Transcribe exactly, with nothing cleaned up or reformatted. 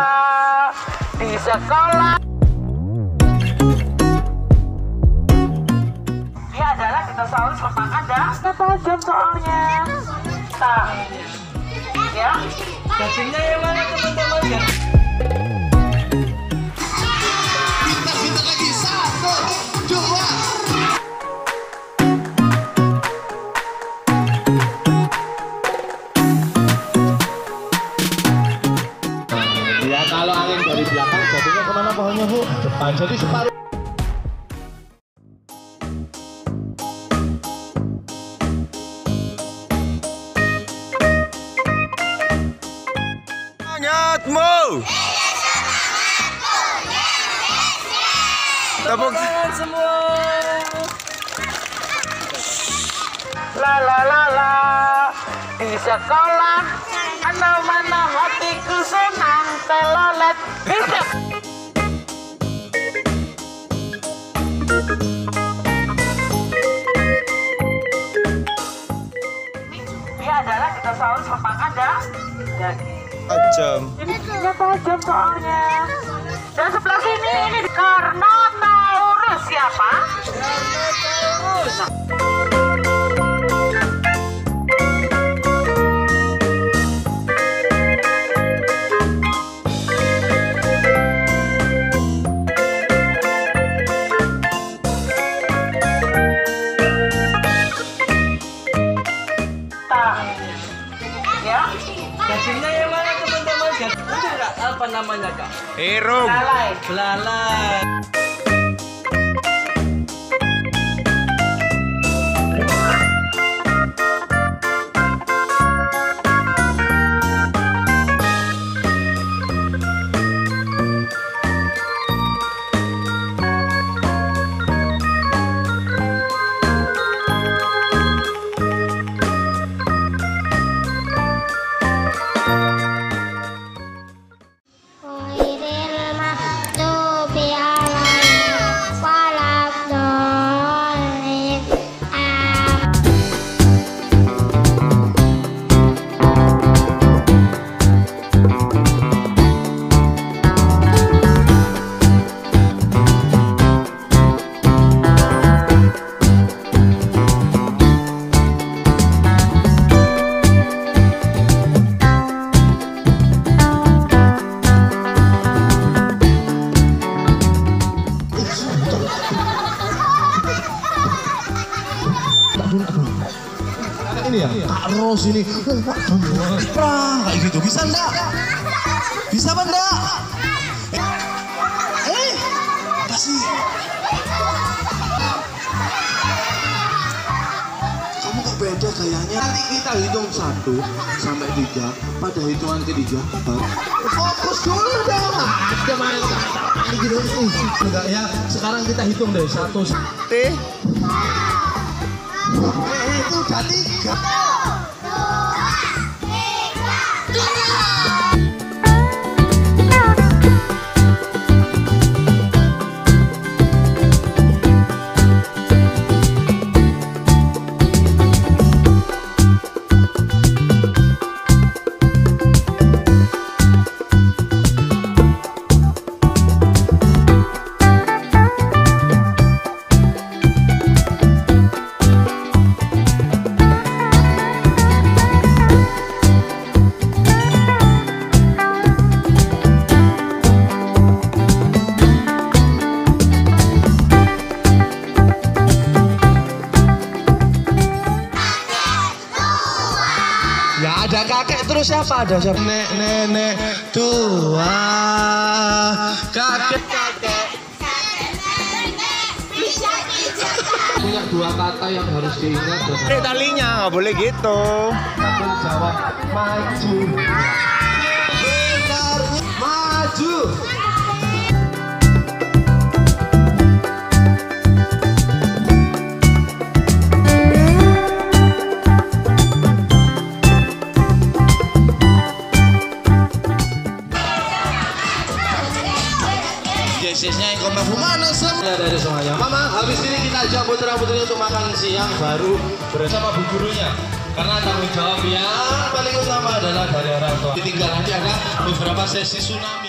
di sekolah. Dia adalah dinosaurus memang ada. Tajam soalnya. Tak. Ya. Cacingnya yang mana teman-teman ya? Kita kita lagi satu, dua. Ya kalau angin dari belakang jatuhnya kemana pohonnya Bu? Depan, jadi separuh. Semangatmu. Tepuk tangan semua. La la la la di sekolah. Mana mana hatiku senang telolet. Hidup. Dia adalah dinosaurus memang ada. Jadi tajam. ini dia tajam soalnya. Dan sebelah sini ini Carnotaurus siapa? Carnotaurus. Ya. Cacingnya yang mana teman-teman? Itu enggak apa namanya Kak? Irung. Belalai. Belalai. Ini ya, Kak Ros ini, wah, kayak gitu, bisa enggak? Bisa apa enggak? Eh, kasih. Kamu kok beda gayanya? Nanti kita hitung satu sampai tiga, pada hitungan ketiga, baru fokus dulu dong. Ada mana kata gitu? Enggak ya, sekarang kita hitung deh, satu. T. Eh, itu udah tiga. Ya ada kakek terus siapa? Ada siapa? Nenek, nenek, tua, kakek, kakek. Punya dua kata yang harus diingat. Eh talinya nggak boleh gitu. Tanggung jawab maju. Benarnya maju. Yesesnya yang kompak mana semua dari semuanya. Mama, habis ini kita ajak putra putri untuk makan siang baru bersama bu gurunya. Karena tanggung jawab yang paling utama adalah dari orang tua. Ditinggal nanti ada beberapa sesi sunat.